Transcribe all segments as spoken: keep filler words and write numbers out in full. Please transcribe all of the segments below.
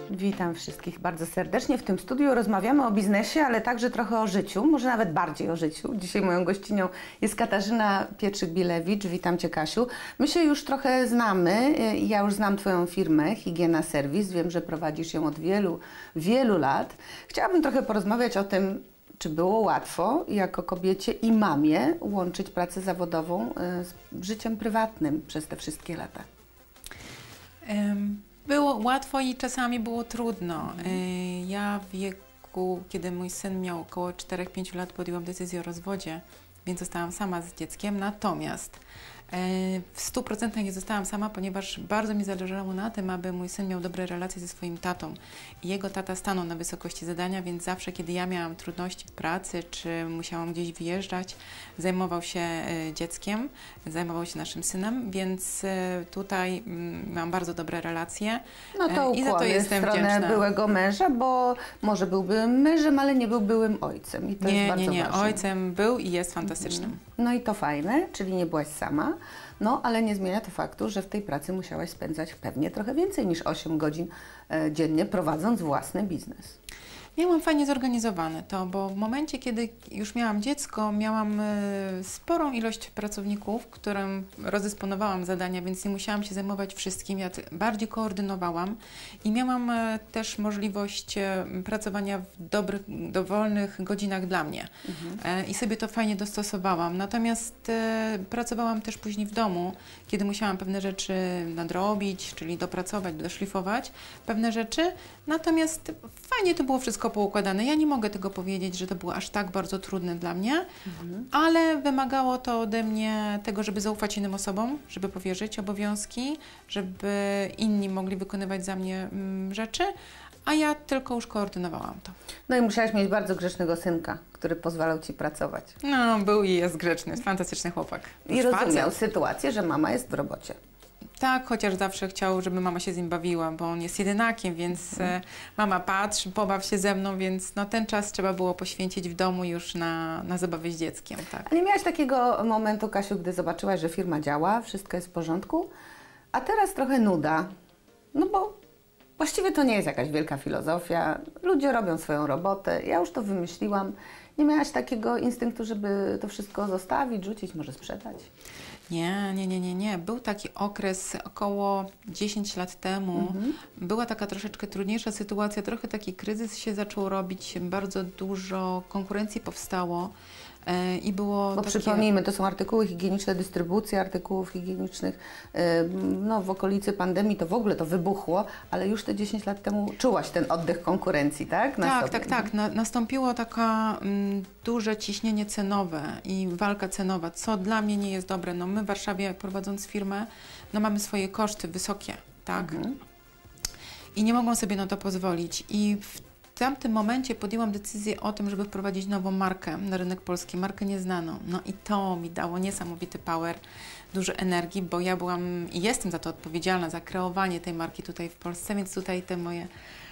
Witam wszystkich bardzo serdecznie. W tym studiu rozmawiamy o biznesie, ale także trochę o życiu, może nawet bardziej o życiu. Dzisiaj moją gościnią jest Katarzyna Pietrzyk-Bilewicz. Witam Cię, Kasiu. My się już trochę znamy. Ja już znam Twoją firmę Higiena Serwis. Wiem, że prowadzisz ją od wielu, wielu lat. Chciałabym trochę porozmawiać o tym, czy było łatwo jako kobiecie i mamie łączyć pracę zawodową z życiem prywatnym przez te wszystkie lata. Um. Było łatwo i czasami było trudno. Ja w wieku, kiedy mój syn miał około czterech pięciu lat, podjęłam decyzję o rozwodzie, więc zostałam sama z dzieckiem. Natomiast w stu procentach nie zostałam sama, ponieważ bardzo mi zależało na tym, aby mój syn miał dobre relacje ze swoim tatą. I jego tata stanął na wysokości zadania, więc zawsze, kiedy ja miałam trudności w pracy, czy musiałam gdzieś wyjeżdżać, zajmował się dzieckiem, zajmował się naszym synem, więc tutaj mam bardzo dobre relacje. No to i za to jestem w stronę wdzięczna. byłego męża, bo może był byłym mężem, ale nie był byłym ojcem. I to nie, jest bardzo nie, nie. ważne. Ojcem był i jest fantastycznym. No i to fajne, czyli nie byłaś sama, no ale nie zmienia to faktu, że w tej pracy musiałaś spędzać pewnie trochę więcej niż osiem godzin e, dziennie, prowadząc własny biznes. Ja mam fajnie zorganizowane to, bo w momencie, kiedy już miałam dziecko, miałam y, sporą ilość pracowników, którym rozdysponowałam zadania, więc nie musiałam się zajmować wszystkim. Ja bardziej koordynowałam i miałam y, też możliwość y, pracowania w dobrych, dowolnych godzinach dla mnie. Mhm. Y, I sobie to fajnie dostosowałam. Natomiast y, pracowałam też później w domu, kiedy musiałam pewne rzeczy nadrobić, czyli dopracować, doszlifować pewne rzeczy. Natomiast fajnie to było wszystko poukładane. Ja nie mogę tego powiedzieć, że to było aż tak bardzo trudne dla mnie, mhm. ale wymagało to ode mnie tego, żeby zaufać innym osobom, żeby powierzyć obowiązki, żeby inni mogli wykonywać za mnie mm, rzeczy, a ja tylko już koordynowałam to. No i musiałaś mieć bardzo grzecznego synka, który pozwalał Ci pracować. No, był i jest grzeczny, jest fantastyczny chłopak. I rozumiał sytuację, że mama jest w robocie. Tak, chociaż zawsze chciał, żeby mama się z nim bawiła, bo on jest jedynakiem, więc mhm. mama patrz, pobaw się ze mną, więc no, ten czas trzeba było poświęcić w domu już na, na zabawę z dzieckiem. Tak. A nie miałaś takiego momentu, Kasiu, gdy zobaczyłaś, że firma działa, wszystko jest w porządku, a teraz trochę nuda, no bo właściwie to nie jest jakaś wielka filozofia, ludzie robią swoją robotę, ja już to wymyśliłam. Nie miałaś takiego instynktu, żeby to wszystko zostawić, rzucić, może sprzedać? Nie, nie, nie, nie, nie. Był taki okres około dziesięć lat temu. Mhm. Była taka troszeczkę trudniejsza sytuacja, trochę taki kryzys się zaczął robić, bardzo dużo konkurencji powstało. I było Bo takie... przypomnijmy, to są artykuły higieniczne, dystrybucja artykułów higienicznych. No, w okolicy pandemii to w ogóle to wybuchło, ale już te dziesięć lat temu czułaś ten oddech konkurencji, tak? Na tak, sobie. tak, tak. Na, nastąpiło taka mm, duże ciśnienie cenowe i walka cenowa, co dla mnie nie jest dobre. No, my w Warszawie, prowadząc firmę, no, mamy swoje koszty wysokie, tak? Mhm. I nie mogą sobie na to pozwolić. I w W tamtym momencie podjęłam decyzję o tym, żeby wprowadzić nową markę na rynek polski, markę nieznaną. No i to mi dało niesamowity power, dużo energii, bo ja byłam i jestem za to odpowiedzialna, za kreowanie tej marki tutaj w Polsce, więc tutaj te moje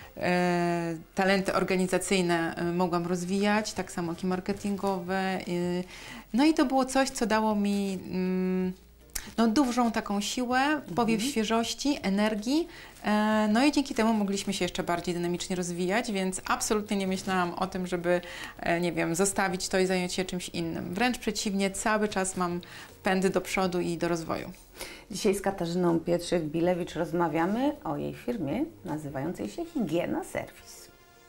e, talenty organizacyjne e, mogłam rozwijać, tak samo jak i marketingowe. E, no i to było coś, co dało mi mm, no, dużą taką siłę, powiew mhm. świeżości, energii. E, no i dzięki temu mogliśmy się jeszcze bardziej dynamicznie rozwijać, więc absolutnie nie myślałam o tym, żeby, e, nie wiem, zostawić to i zająć się czymś innym. Wręcz przeciwnie, cały czas mam pędy do przodu i do rozwoju. Dzisiaj z Katarzyną Pietrzyk-Bilewicz rozmawiamy o jej firmie nazywającej się Higiena Serwis.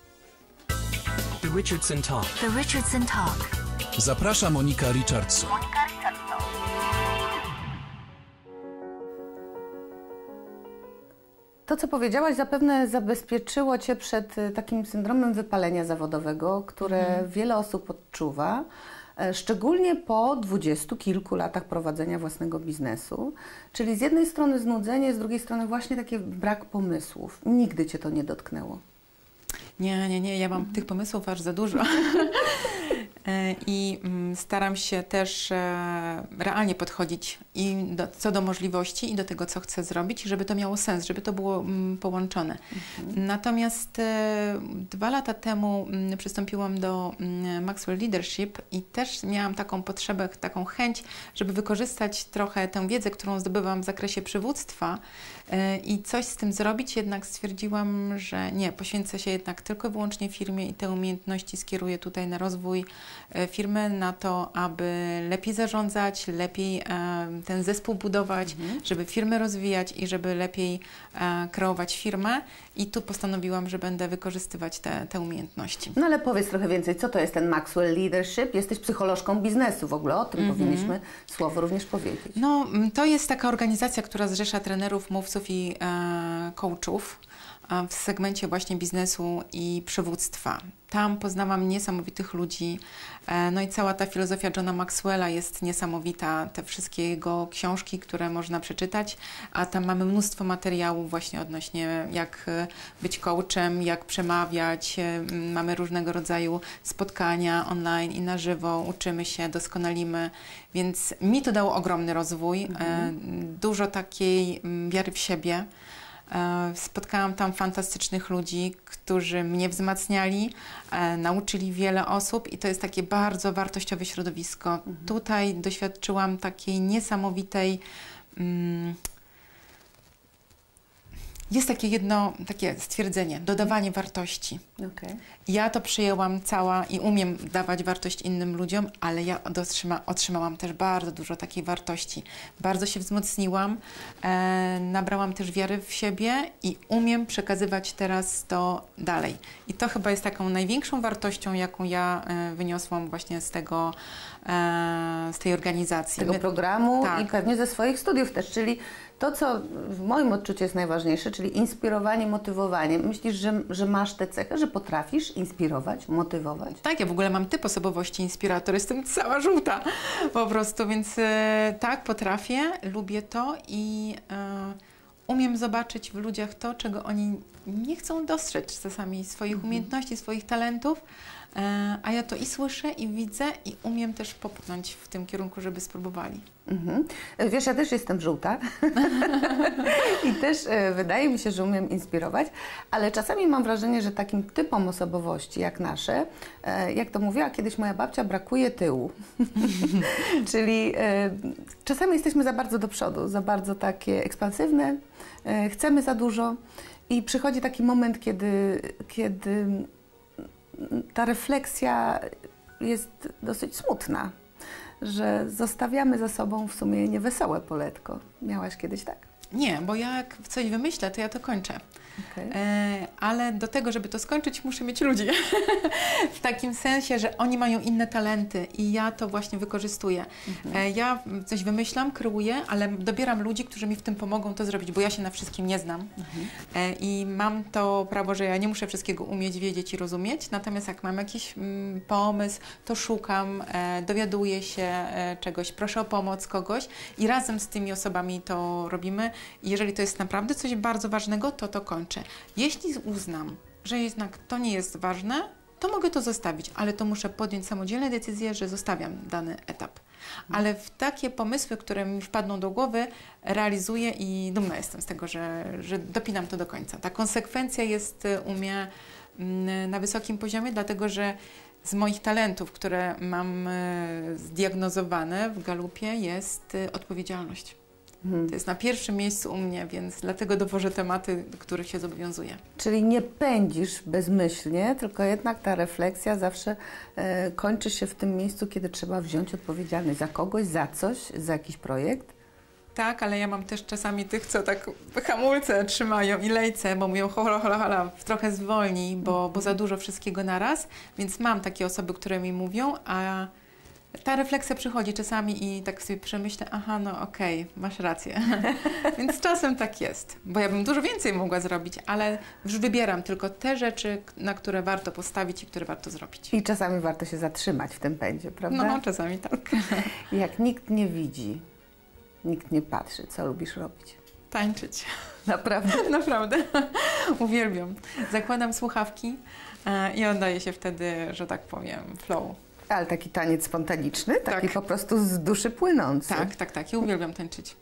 The Richardson Talk. The Richardson Talk. Zaprasza Monika Richardson. Monika Richardson. To, co powiedziałaś, zapewne zabezpieczyło Cię przed takim syndromem wypalenia zawodowego, które mhm. wiele osób odczuwa, szczególnie po dwudziestu kilku latach prowadzenia własnego biznesu. Czyli z jednej strony znudzenie, z drugiej strony właśnie taki brak pomysłów. Nigdy Cię to nie dotknęło? Nie, nie, nie. Ja mam mhm. tych pomysłów aż za dużo. I staram się też realnie podchodzić i do, co do możliwości i do tego, co chcę zrobić, żeby to miało sens, żeby to było połączone. Mhm. Natomiast dwa lata temu przystąpiłam do Maxwell Leadership i też miałam taką potrzebę, taką chęć, żeby wykorzystać trochę tę wiedzę, którą zdobywam w zakresie przywództwa I coś z tym zrobić, jednak stwierdziłam, że nie, poświęcę się jednak tylko i wyłącznie firmie i te umiejętności skieruję tutaj na rozwój firmy, na to, aby lepiej zarządzać, lepiej ten zespół budować, mhm. żeby firmę rozwijać i żeby lepiej kreować firmę. I tu postanowiłam, że będę wykorzystywać te, te umiejętności. No ale powiedz trochę więcej, co to jest ten Maxwell Leadership? Jesteś psycholożką biznesu, w ogóle o tym mhm. powinniśmy słowo również powiedzieć. No, to jest taka organizacja, która zrzesza trenerów, mówców i e, coachów w segmencie właśnie biznesu i przywództwa. Tam poznałam niesamowitych ludzi, no i cała ta filozofia Johna Maxwella jest niesamowita, te wszystkie jego książki, które można przeczytać, a tam mamy mnóstwo materiałów właśnie odnośnie jak być coachem, jak przemawiać, mamy różnego rodzaju spotkania online i na żywo, uczymy się, doskonalimy, więc mi to dało ogromny rozwój, mhm. dużo takiej wiary w siebie. Spotkałam tam fantastycznych ludzi, którzy mnie wzmacniali, e, nauczyli wiele osób i to jest takie bardzo wartościowe środowisko. Mhm. Tutaj doświadczyłam takiej niesamowitej... Mm, jest takie jedno takie stwierdzenie, dodawanie wartości. Okay. Ja to przyjęłam cała i umiem dawać wartość innym ludziom, ale ja otrzyma, otrzymałam też bardzo dużo takiej wartości. Bardzo się wzmocniłam, e, nabrałam też wiary w siebie i umiem przekazywać teraz to dalej. I to chyba jest taką największą wartością, jaką ja e, wyniosłam właśnie z tego, e, z tej organizacji. Z tego programu tak. i pewnie ze swoich studiów też, czyli to, co w moim odczuciu jest najważniejsze, czyli inspirowanie, motywowanie. Myślisz, że, że masz tę cechę, że potrafisz inspirować, motywować? Tak, ja w ogóle mam typ osobowości inspirator, jestem cała żółta po prostu, więc e, tak, potrafię, lubię to i e, umiem zobaczyć w ludziach to, czego oni nie chcą dostrzec czasami, swoich mhm. umiejętności, swoich talentów, e, a ja to i słyszę, i widzę, i umiem też popchnąć w tym kierunku, żeby spróbowali. Mhm. Wiesz, ja też jestem żółta i też e, wydaje mi się, że umiem inspirować, ale czasami mam wrażenie, że takim typom osobowości jak nasze, e, jak to mówiła kiedyś moja babcia, brakuje tyłu. Czyli e, czasami jesteśmy za bardzo do przodu, za bardzo takie ekspansywne, e, chcemy za dużo i przychodzi taki moment, kiedy, kiedy ta refleksja jest dosyć smutna, że zostawiamy za sobą w sumie niewesołe poletko. Miałaś kiedyś tak? Nie, bo jak coś wymyślę, to ja to kończę. Okay. E, ale do tego, żeby to skończyć, muszę mieć ludzi. W takim sensie, że oni mają inne talenty i ja to właśnie wykorzystuję. Mhm. E, ja coś wymyślam, kreuję, ale dobieram ludzi, którzy mi w tym pomogą to zrobić, bo ja się na wszystkim nie znam. Mhm. E, I mam to prawo, że ja nie muszę wszystkiego umieć, wiedzieć i rozumieć, natomiast jak mam jakiś mm, pomysł, to szukam, e, dowiaduję się e, czegoś, proszę o pomoc kogoś i razem z tymi osobami to robimy. I jeżeli to jest naprawdę coś bardzo ważnego, to to kończę. Jeśli uznam, że jednak to nie jest ważne, to mogę to zostawić, ale to muszę podjąć samodzielne decyzje, że zostawiam dany etap. Ale w takie pomysły, które mi wpadną do głowy, realizuję i dumna jestem z tego, że, że dopinam to do końca. Ta konsekwencja jest u mnie na wysokim poziomie, dlatego że z moich talentów, które mam zdiagnozowane w Galupie, jest odpowiedzialność. Hmm. To jest na pierwszym miejscu u mnie, więc dlatego dowożę tematy, do których się zobowiązuję. Czyli nie pędzisz bezmyślnie, tylko jednak ta refleksja zawsze e, kończy się w tym miejscu, kiedy trzeba wziąć odpowiedzialność za kogoś, za coś, za jakiś projekt. Tak, ale ja mam też czasami tych, co tak hamulce trzymają i lejce, bo mówią hola, hola, hola, trochę zwolnij, bo, bo za dużo wszystkiego naraz, więc mam takie osoby, które mi mówią, a ta refleksja przychodzi czasami i tak sobie przemyślę, aha, no okej, okay, masz rację. Więc czasem tak jest, bo ja bym dużo więcej mogła zrobić, ale już wybieram tylko te rzeczy, na które warto postawić i które warto zrobić. I czasami warto się zatrzymać w tym pędzie, prawda? No, czasami tak. Jak nikt nie widzi, nikt nie patrzy, co lubisz robić? Tańczyć. Naprawdę? Naprawdę. Uwielbiam. Zakładam słuchawki i oddaję się wtedy, że tak powiem, flow. Ale taki taniec spontaniczny, taki tak. po prostu z duszy płynący. Tak, tak, tak. Ja uwielbiam tańczyć.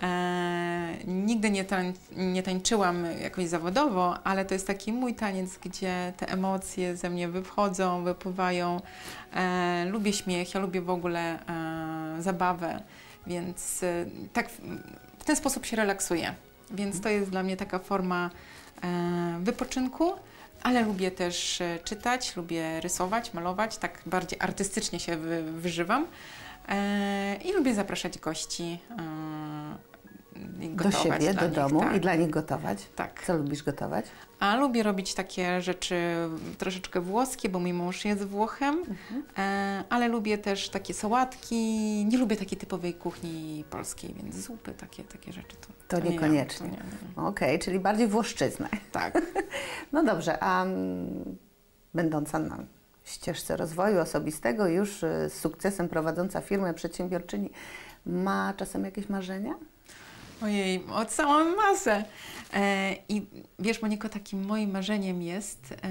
E, nigdy nie, tań, nie tańczyłam jakoś zawodowo, ale to jest taki mój taniec, gdzie te emocje ze mnie wychodzą, wypływają. E, lubię śmiech, ja lubię w ogóle e, zabawę, więc e, tak w, w ten sposób się relaksuję. Więc to jest dla mnie taka forma e, wypoczynku, ale lubię też e, czytać, lubię rysować, malować, tak bardziej artystycznie się wy, wyżywam e, i lubię zapraszać gości. E, i Do gotować siebie, dla do nich, domu tak. i dla nich gotować? Tak. Co lubisz gotować? A lubię robić takie rzeczy troszeczkę włoskie, bo mój mąż jest Włochem, Mhm. e, ale lubię też takie sałatki. Nie lubię takiej typowej kuchni polskiej, więc zupy, takie, takie rzeczy. To, To nie ja, niekoniecznie. to nie, nie. Okej, czyli bardziej Włoszczyzna. Tak. No dobrze, a mm, będąca na ścieżce rozwoju osobistego, już y, z sukcesem prowadząca firmę, przedsiębiorczyni, ma czasem jakieś marzenia? Ojej, o całą masę. E, I wiesz, Moniko, takim moim marzeniem jest e,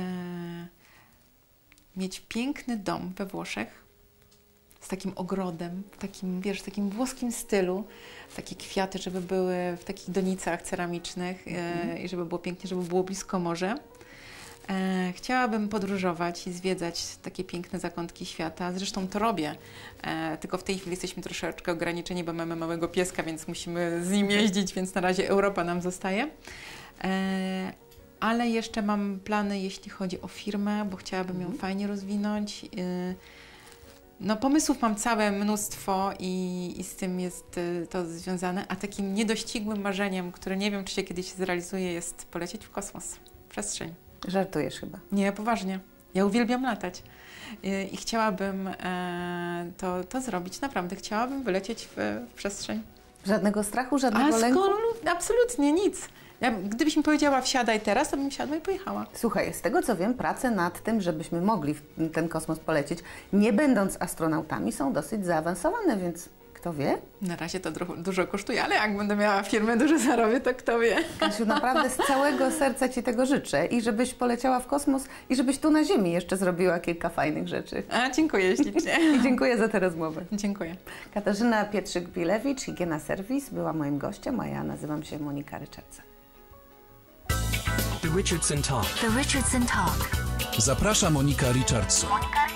mieć piękny dom we Włoszech z takim ogrodem, w takim, wiesz, w takim włoskim stylu, takie kwiaty, żeby były w takich donicach ceramicznych e, i żeby było pięknie, żeby było blisko morze. E, chciałabym podróżować i zwiedzać takie piękne zakątki świata. Zresztą to robię, e, tylko w tej chwili jesteśmy troszeczkę ograniczeni, bo mamy małego pieska, więc musimy z nim jeździć, więc na razie Europa nam zostaje. E, ale jeszcze mam plany, jeśli chodzi o firmę, bo chciałabym ją fajnie rozwinąć. E, no pomysłów mam całe mnóstwo i, i z tym jest y, to związane, a takim niedościgłym marzeniem, które nie wiem, czy się kiedyś zrealizuje, jest polecieć w kosmos, w przestrzeń. Żartujesz chyba. Nie, poważnie. Ja uwielbiam latać i, i chciałabym e, to, to zrobić. Naprawdę, chciałabym wylecieć w, w przestrzeń. Żadnego strachu, A żadnego lęku? skąd? Absolutnie nic. Ja, gdybyś mi powiedziała wsiadaj teraz, to bym wsiadła i pojechała. Słuchaj, z tego co wiem, prace nad tym, żebyśmy mogli w ten kosmos polecieć, nie będąc astronautami, są dosyć zaawansowane, więc kto wie? Na razie to dru- dużo kosztuje, ale jak będę miała firmę, dużo zarobię, to kto wie. Kasiu, naprawdę z całego serca Ci tego życzę i żebyś poleciała w kosmos i żebyś tu na Ziemi jeszcze zrobiła kilka fajnych rzeczy. A, dziękuję ślicznie. I dziękuję za tę rozmowę. Dziękuję. Katarzyna Pietrzyk-Bilewicz, Higiena Serwis, była moim gościem, a ja nazywam się Monika Richardson. The Richardson Talk. The Richardson Talk. Zaprasza Monika Richardson. Monica